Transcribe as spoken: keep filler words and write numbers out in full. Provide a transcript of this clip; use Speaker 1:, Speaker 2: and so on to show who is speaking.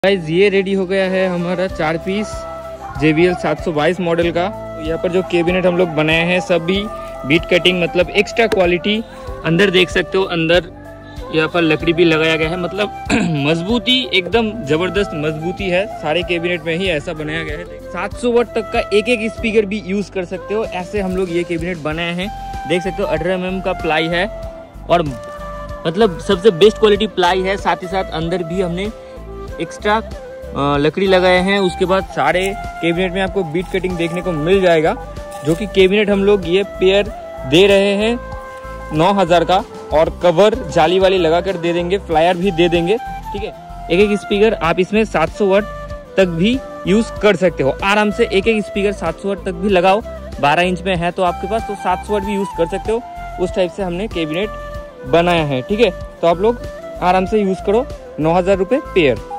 Speaker 1: Guys ये ready हो गया है हमारा चार पीस जे बी एल सात सौ बाईस मॉडल का। तो यहाँ पर जो कैबिनेट हम लोग बनाए हैं सभी बीट कटिंग मतलब एक्स्ट्रा क्वालिटी। अंदर देख सकते हो, अंदर यहाँ पर लकड़ी भी लगाया गया है, मतलब मजबूती एकदम जबरदस्त मजबूती है। सारे कैबिनेट में ही ऐसा बनाया गया है। सात सौ वाट तक का एक एक स्पीकर भी यूज कर सकते हो, ऐसे हम लोग ये कैबिनेट बनाए हैं। देख सकते हो अठारह एम एम का प्लाई है और मतलब सबसे बेस्ट क्वालिटी प्लाई है। साथ ही साथ अंदर भी हमने एक्स्ट्रा लकड़ी लगाए हैं। उसके बाद सारे कैबिनेट में आपको बीट कटिंग देखने को मिल जाएगा, जो कि कैबिनेट हम लोग ये पेयर दे रहे हैं नौ हज़ार का, और कवर जाली वाली लगाकर दे देंगे, फ्लायर भी दे देंगे। ठीक है, एक एक स्पीकर आप इसमें सात सौ वाट तक भी यूज कर सकते हो आराम से। एक एक स्पीकर सात सौ वाट तक भी लगाओ, बारह इंच में है तो आपके पास, तो सात सौ वाट भी यूज कर सकते हो। उस टाइप से हमने कैबिनेट बनाया है। ठीक है, तो आप लोग आराम से यूज करो। नौ हजार रुपये पेयर।